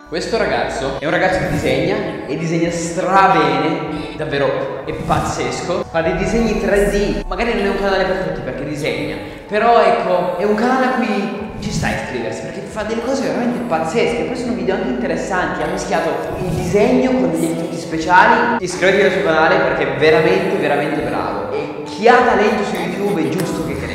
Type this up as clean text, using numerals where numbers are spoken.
Questo ragazzo è un ragazzo che disegna e disegna strabene, davvero è pazzesco. Fa dei disegni 3D, magari non è un canale per tutti perché disegna, però ecco, è un canale a cui ci sta a iscriversi perché fa delle cose veramente pazzesche. Poi sono video anche interessanti, ha mischiato il disegno con degli effetti speciali. Iscrivetevi al suo canale perché è veramente veramente bravo e chi ha talento su YouTube è giusto che